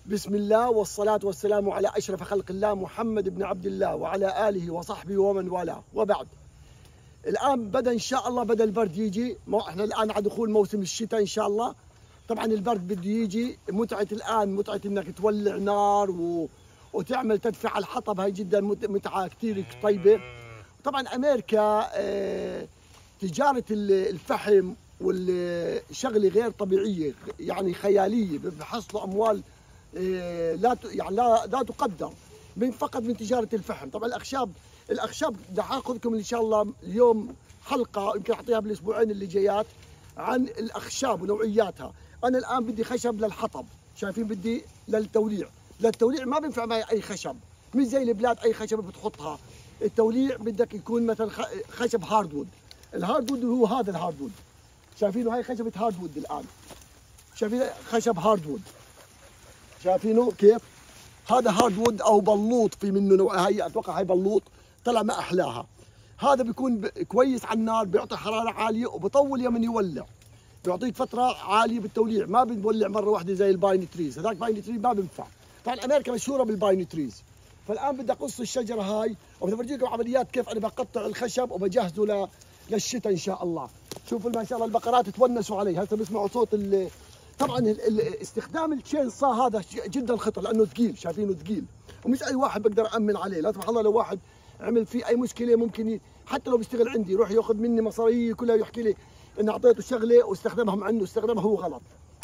بسم الله والصلاة والسلام على أشرف خلق الله محمد بن عبد الله وعلى آله وصحبه ومن والاه، وبعد. الآن بدأ إن شاء الله البرد يجي، احنا الآن على دخول موسم الشتاء إن شاء الله. طبعا البرد بده يجي، متعة الآن متعة إنك تولع نار وتعمل تدفع الحطب، هاي جدا متعة كثير طيبة. طبعا أمريكا تجارة الفحم والشغلة غير طبيعية، يعني خيالية، بحصلوا أموال لا تقدر فقط من تجارة الفحم. طبعا الأخشاب بدي آخذكم إن شاء الله اليوم حلقة يمكن أعطيها بالأسبوعين اللي جايات عن الأخشاب ونوعياتها. أنا الآن بدي خشب للحطب، شايفين، بدي للتوليع ما بينفع معي أي خشب، مش زي البلاد أي خشب بتحطها. التوليع بدك يكون مثلا خشب هاردوود. الهاردوود هو هذا الهاردوود، شايفينه، هاي خشبة هاردوود. الآن شايفين خشب هاردوود، شايفينه كيف؟ هذا هاردوود او بلوط، في منه نوع، هاي اتوقع هاي بلوط، طلع ما احلاها. هذا بيكون كويس على النار، بيعطي حراره عاليه وبطول يوم يولع، بيعطيك فتره عاليه بالتوليع، ما بنولع مره واحده زي الباين تريز. هذاك باين تريز ما بينفع. طبعا امريكا مشهوره بالباين تريز. فالان بدي اقص الشجره هاي وبدي اورجيكم عمليات كيف انا بقطع الخشب وبجهزه للشتاء ان شاء الله. شوفوا ما شاء الله البقرات تونسوا عليه، هسه بسمعوا صوت طبعا استخدام التشين صا هذا جدا خطر لانه ثقيل، شايفينه ثقيل، ومش اي واحد بقدر امن عليه. لا سبحان الله لو واحد عمل فيه اي مشكله ممكن حتى لو بيشتغل عندي يروح ياخذ مني مصاريه كلها ويحكي لي اني اعطيته شغله واستخدمها مع انه استخدمها هو غلط.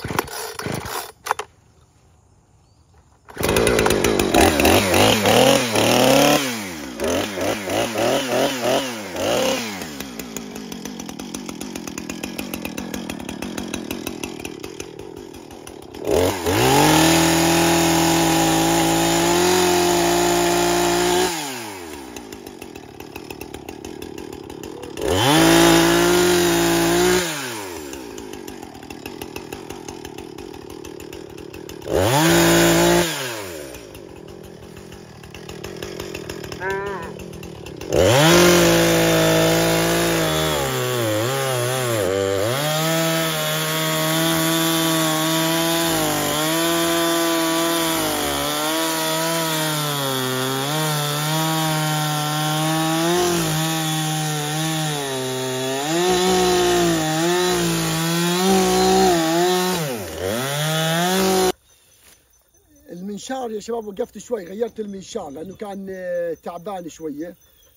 المنشار يا شباب وقفت شوي، غيرت المنشار لانه كان تعبان شويه،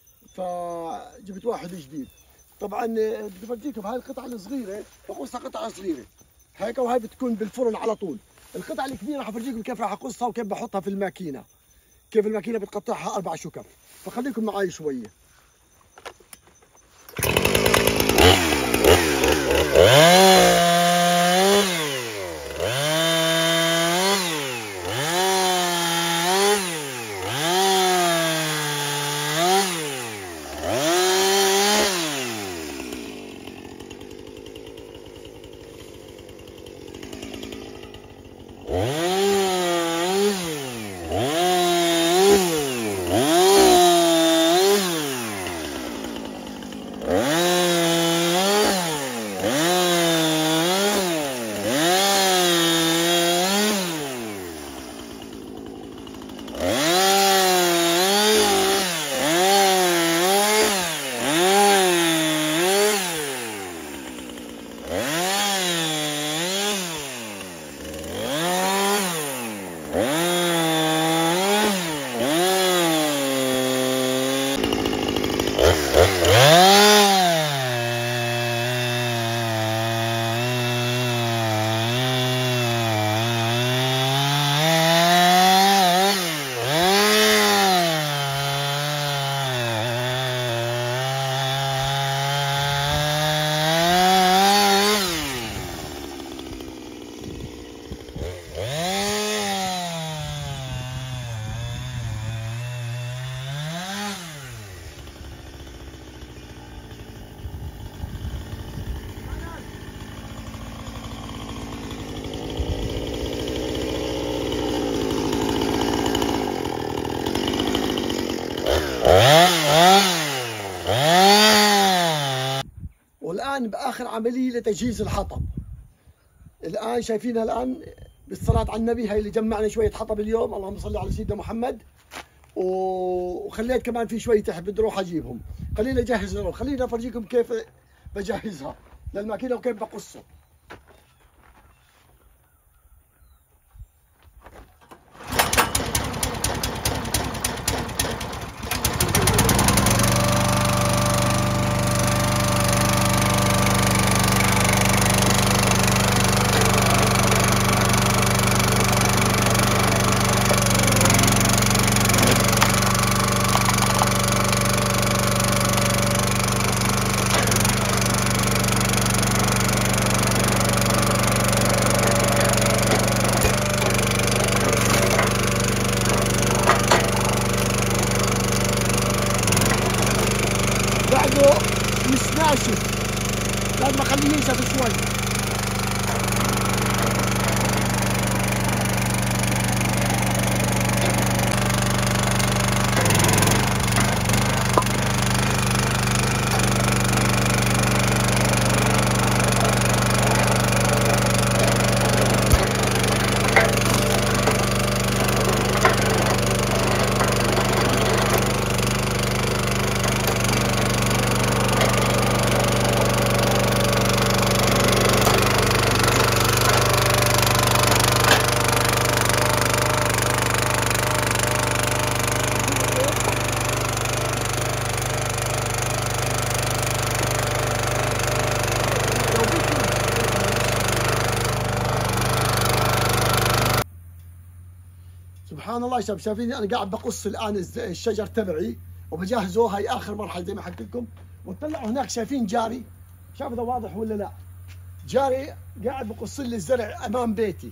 فجبت واحد جديد. طبعا بدي افرجيكم هاي القطعه الصغيره، بقصها قطعه صغيره هيك، وهي بتكون بالفرن على طول. القطعه الكبيره راح افرجيكم كيف راح اقصها وكيف بحطها في الماكينه، كيف الماكينه بتقطعها 4 شكف، فخليكم معي شويه. والآن بآخر عملية لتجهيز الحطب. الآن شايفينها الآن بالصلاة على النبي. هاي اللي جمعنا شوية حطب اليوم، اللهم صل على سيدنا محمد. وخليت كمان في شوية تحت بدي اروح اجيبهم. خليني اجهز الرز، خليني افرجيكم كيف بجهزها للماكينة وكيف بقصه. بعده مش ناشف، لازم اخليه ينشف شوي. سبحان الله. شايفين انا قاعد بقص الان الشجر تبعي وبجهزه. هاي اخر مرحله زي ما حكيت لكم. وطلعوا هناك شايفين جاري، شايف اذا واضح ولا لا. جاري قاعد بقص لي الزرع امام بيتي،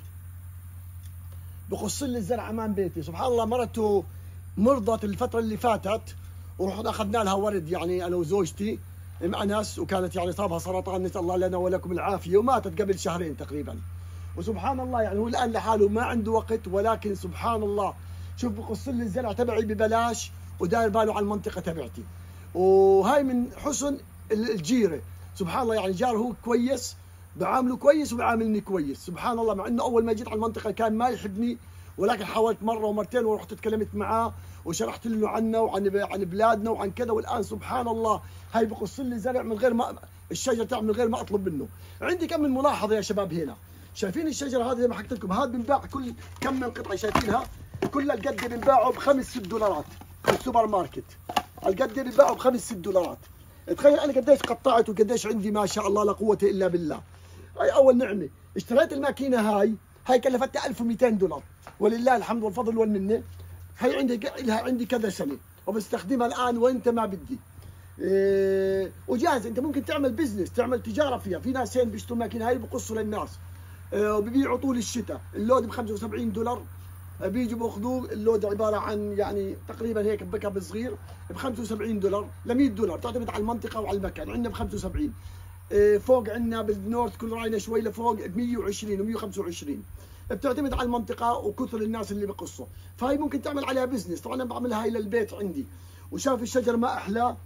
بقص لي الزرع امام بيتي. سبحان الله. مرته مرضت الفتره اللي فاتت ورحنا اخذنا لها ورد، يعني انا وزوجتي مع ناس، وكانت يعني صابها سرطان، نسال الله لنا ولكم العافيه، وماتت قبل شهرين تقريبا. وسبحان الله يعني هو الان لحاله ما عنده وقت، ولكن سبحان الله شوف بقص لي الزرع تبعي ببلاش وداير باله على المنطقه تبعتي. وهاي من حسن الجيره. سبحان الله يعني جار هو كويس، بعامله كويس وبعاملني كويس. سبحان الله. مع انه اول ما جيت على المنطقه كان ما يحبني، ولكن حاولت مره ومرتين ورحت تكلمت معاه وشرحت له عنا وعن بلادنا وعن كذا. والان سبحان الله هاي بقص لي زرع من غير ما الشجر تاعه من غير ما اطلب منه. عندي كم من ملاحظه يا شباب هنا. شايفين الشجره هذه زي ما حكيت لكم، هذا بنباع كل كم من قطعه شايفينها، كل القد بنباعه ب5 6 دولارات في السوبر ماركت. القد بنباعه ب5 6 دولارات. تخيل انا قديش قطعت وقديش عندي ما شاء الله لا قوه الا بالله. هاي اول نعمه. اشتريت الماكينه هاي كلفتني 1200 دولار، ولله الحمد والفضل والمنه. هاي عندي كذا سنه وبستخدمها الان وانت ما بدي. وجاهز. انت ممكن تعمل بزنس، تعمل تجاره فيها. في ناس هين بيشتروا ماكينه هاي بقصوا للناس وبيبيعوا طول الشتاء. اللود ب$75 بيجوا باخذوه. اللود عباره عن يعني تقريبا هيك بكب صغير ب$75 ل$100، تعتمد على المنطقه وعلى المكان. عندنا ب75. فوق عندنا بالنورث كورولاينا شوي لفوق ب120 و125، بتعتمد على المنطقه وكثر الناس اللي بقصوا. فهي ممكن تعمل عليها بزنس. طبعا انا بعملها هاي للبيت عندي. وشاف الشجر ما احلى.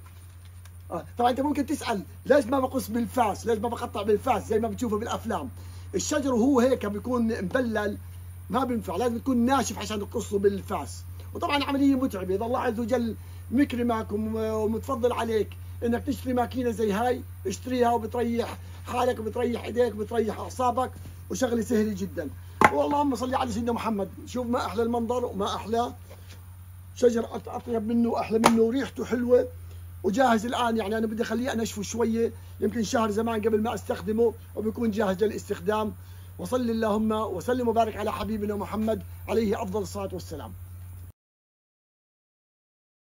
طبعا انت ممكن تسال ليش ما بقص بالفاس، ليش ما بقطع بالفاس زي ما بتشوفوا بالافلام. الشجر وهو هيك بيكون مبلل ما بينفع، لازم يكون ناشف عشان تقصه بالفاس. وطبعا عمليه متعبه. اذا الله عز وجل مكرمك ومتفضل عليك انك تشتري ماكينه زي هاي، اشتريها وبتريح حالك وبتريح ايديك وبتريح اعصابك، وشغله سهله جدا. واللهم صل على سيدنا محمد. شوف ما احلى المنظر وما احلى شجر، اطيب منه واحلى منه وريحته حلوه. وجاهز الان، يعني انا بدي اخليه انشفه شويه، يمكن شهر زمان قبل ما استخدمه، وبيكون جاهز للاستخدام. وصل اللهم وسلم وبارك على حبيبنا محمد عليه افضل الصلاه والسلام.